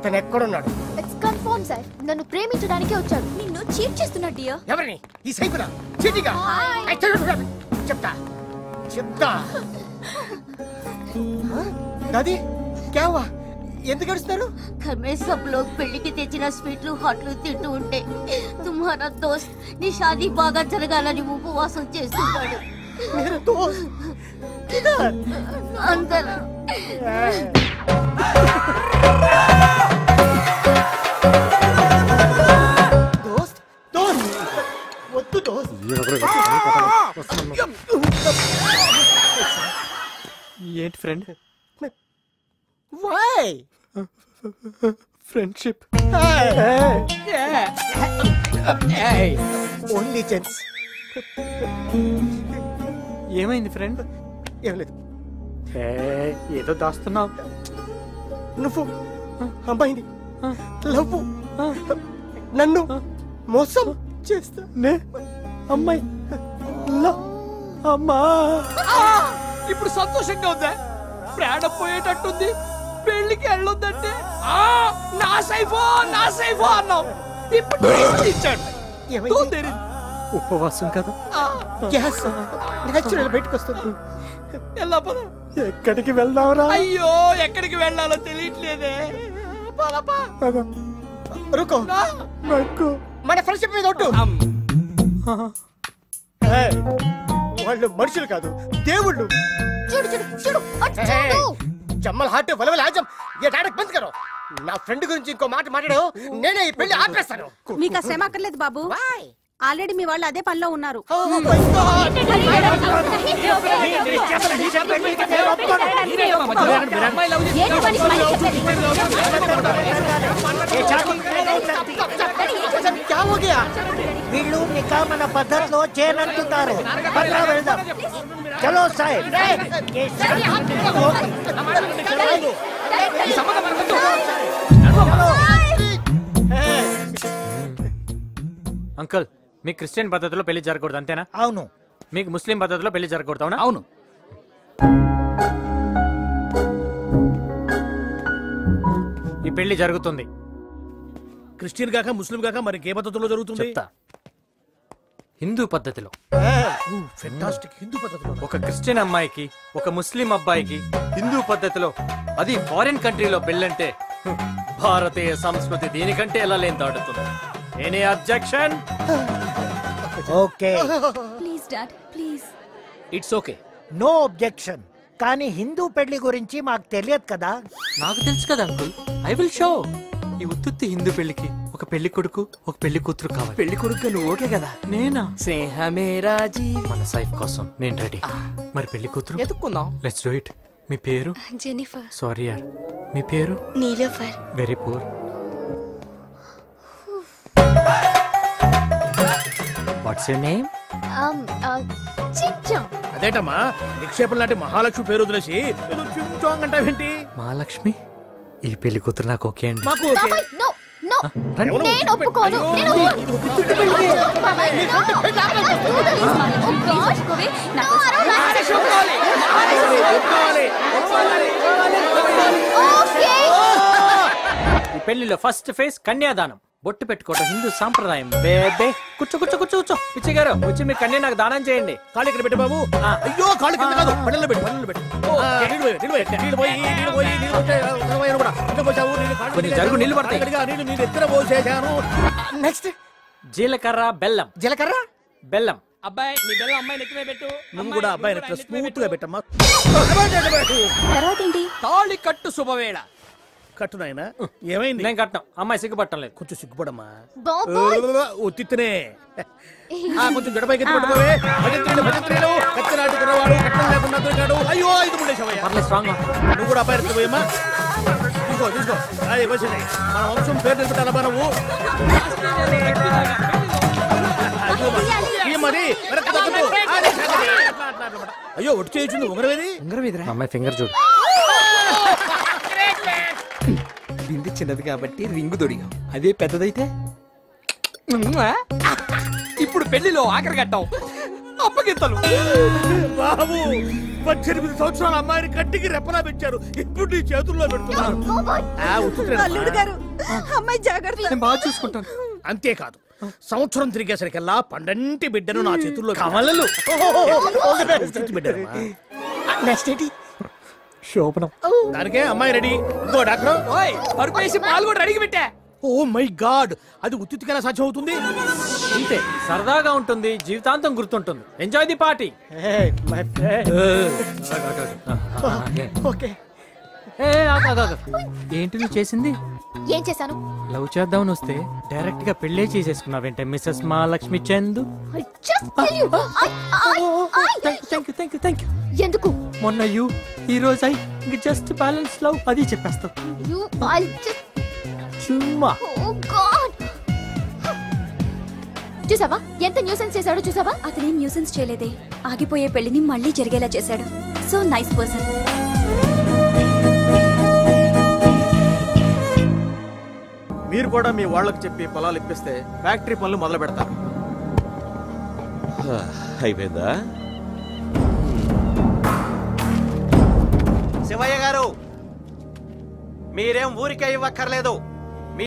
అతను ఎక్కడున్నాడు? It's confirm sir, నన్ను ప్రేమించడానికి వచ్చాడు. నిన్ను చీట్ చేస్తున్నాడు డియర్. ఎవరిని? ఈ సైకునా? చీటిగా? చెప్తా చెప్తా. దాది క్యా హువా? ఎందుకు ఏడుస్తున్నారు? घर में सब लोग పెళ్లికి తెచ్చిన స్వీట్లు హాట్లు తింటూ ఉంటే తుమ్హారా దోస్త్ నీ షాదీ బాగా జరగాలని ఉపవాసం చేస్తున్నాడు. मेरा दोस्त किधर? अंदर. दोस्त दोस्त వద్దు దోస్త్. ఏంటి friend? Why friendship. Only gents. ఏమైంది ఫ్రెండ్? ఏం లేదు. ఏదో దాస్తున్నావు. నువ్వు అమ్మాయిని లవ్ నన్ను మోసం చేస్తా. అమ్మాయి అమ్మా ఇప్పుడు సంతోషంగా ఉందా? ప్రాణం పోయేటట్టుంది. పెళ్లికి వెళ్ళొద్దంటే నా సైఫో అన్నావు. ఇప్పుడు ఇచ్చాడు. ఉపవాసం కదా, గ్యాస్ నేచురల్ బయటకు వస్తుంది. ఎక్కడికి వెళ్దాంరా? అయ్యో ఎక్కడికి వెళ్ళాలో తెలియట్లేదే. రుకో మన ఫ్రెండ్షిప్ మీద ఒట్టు. వాళ్ళు మనుషులు కాదు, దేవుళ్ళు. చూడు చూడు చూడు అటు చూడు. జమ్మల్ హార్ట్ వలవల ఆజం ये डायरेक्ट बंद करो. నా ఫ్రెండ్ గురించి ఇంకో మాట మాట్లాడావు, నేనే ఈ పెళ్లి ఆపేస్తాను. మీకు ఆ శ్రమ అక్కర్లేదు బాబు. ఆల్రెడీ మీ వాళ్ళు అదే పనిలో ఉన్నారు. వీళ్ళు నికా మన పద్ధతిలో చేయనంటున్నారు. వెళ్దాం. చలో సాహెబ్. అంకుల్, మీకు క్రిస్టియన్ పద్ధతిలో పెళ్లి జరగకూడదు అంతేనా? అవును. మీకు ముస్లిం పద్ధతిలో పెళ్లి జరగకూడదు అవునా? అవును. ఈ పెళ్లి జరుగుతుంది. క్రిస్టియన్ కాక ముస్లిం కాక మరి ఏ పద్ధతిలో జరుగుతుంది? చెప్తా. హిందూ పద్ధతిలో. ఫెంటాస్టిక్. హిందూ పద్ధతిలో ఒక క్రిస్టియన్ అమ్మాయికి ఒక ముస్లిం అబ్బాయికి హిందూ పద్ధతిలో, అది ఫారిన్ కంట్రీలో పెళ్ళంటే భారతీయ సంస్కృతి దీనికంటే ఎలా లేని దాడుతుంది. Any objection? Okay. Please dad please. It's okay. No objection. కానీ హిందూ పెళ్లి గురించి మాకు తెలియదు కదా. నాకు తెలుసు కదా అంకుల్. I will show. ఈ ఉత్తుత్తి హిందూ పెళ్లికి ఒక పెళ్లి కొడుకు ఒక పెళ్లి కూతురు కావాలి. పెళ్లి కొడుకు నువ్వు ఓకే కదా? నేనా? స్నేహమేరాజీ. మన సైఫ్ కోసం నేను రెడీ. మరి పెళ్లి కూతురు ఎత్తుకుందాం. Let's do it. మీ పేరు? జెనిఫర్. సారీ యార్, మీ పేరు? Nilofar. Very poor. What's your name? Chincham. అదేటమ్మా, నిక్షేపం లాంటి మహాలక్ష్మి పేరు వదిలేసి చించాంగ్ అంటావేంటి? మహాలక్ష్మి. ఈ పెళ్లి కూతురు నాకు ఓకే అండి. మాకు ఓకే. నో నో నేను ఒప్పుకోను. ఈ పెళ్లిలో ఫస్ట్ ఫేజ్ కన్యాదానం. బొట్టు పెట్టుకోవడం హిందూ సాంప్రదాయం. బేబే కూర్చో కూర్చో కూర్చో కూర్చో. పిచ్చి గారు వచ్చి మీ కన్య నాకు దానం చేయండి. కాళ్ళు ఇక్కడ పెట్టు బాబు. అయ్యో కాళ్ళు కింద కాదు, పళ్ళల్లో పెట్టు, పళ్ళల్లో పెట్టు. జరుగు, నీళ్లు పడతాయి. నీళ్ళు ఎత్తున పోసేశాను. నెక్స్ట్ జీలకర్ర బెల్లం. జీలకర్ర బెల్లం. అబ్బాయి నీ బెల్లం అమ్మాయి నెత్తిమే పెట్టు. నువ్వు కూడా అబ్బాయి నెత్తిన స్మూత్ గా పెట్టమ్మా. తర్వాత ఏంటి? తాళి కట్టు శుభవేళ. కట్టు నాయనా. ఏమైంది? నేను కట్టను. అమ్మాయి సిగ్గుపట్టం లేదు. కొంచెం సిగ్గుపడమ్మా. ఒత్తితేనే కొంచెం గడపైకి ఎత్తుపట్టుకోవే. భజంత్రీలు కత్తి నాటుకున్నవాడు కట్టం లేకుండా దొరికాడు. అయ్యో ఇది ముండేశవయ్యా. స్ట్రాంగ్. నువ్వు కూడా అబ్బాయి ఎత్తుపోయమ్మా. తీసుకో తీసుకో. అది వచ్చింది. మన వంశం పేరు నిలబెట్టాలమ్మా నువ్వు. అయ్యో ఒట్టి చేయొచ్చింది. ఉంగరవేది? ఉంగరవేదిరా. అమ్మాయి ఫింగర్ చూడు. బింది చిన్నది కాబట్టి రింగు దొడిగాం. అదే పెద్దదైతే ఇప్పుడు పెళ్లిలో ఆఖరి కట్టాం. అప్పగింతలు. బాబు 18 సంవత్సరాల అమ్మాయిని కట్టికి రెప్పలా పెంచారు. ఇప్పుడు నీ చేతుల్లో పెడుతున్నారు. అల్లుడు గారు అమ్మాయి జాగ్రత్త. నేను బాగా చూసుకుంటాను. అంతేకాదు, సంవత్సరం తిరిగేసరికల్లా పండంటి బిడ్డను నా చేతుల్లో కమలలు బిడ్డనమ్మా. నెక్స్ట్ ఏంటి? శోభనం. దానికే అమ్మాయి రెడీ. ఇంకో డాక్టర్ పరుపేసి పాలు కూడా అడిగి పెట్టా. ఓ మై గాడ్, అది ఉత్తిగా సాధ్యం అవుతుంది? అంతే, సరదాగా ఉంటుంది, జీవితాంతం గుర్తుంటుంది. Enjoy the party. ఓకే. ఏంటి నువ్వు చేసింది? ఏం చేశాను? లవ్ చేద్దామని వస్తే డైరెక్ట్ గా పెళ్లే చేసేసుకున్నావేంటే mrs Mahalakshmi Chandu. I just tell you. Thank you. ఎందుకు? మొన్న యూ, ఈ రోజు ఐ, ఇంక జస్ట్ బ్యాలెన్స్ లవ్ అది చెప్పేస్తావు. I'll just... చుమ్మా. Oh God. చూసావా ఎంత న్యూసెన్స్ చేశాడో? చూసావా? అతనేం న్యూసెన్స్ చేయలేదే, ఆగిపోయే పెళ్లిని మళ్ళీ జరిగేలా చేశాడు. So nice person. మీరు కూడా మీ వాళ్ళకి చెప్పి పొలాలు ఇప్పిస్తే ఫ్యాక్టరీ పనులు మొదలు పెడతారు. అయిపోయిందా? శివయ్య గారు, మీరేం ఊరికే ఇవ్వక్కర్లేదు.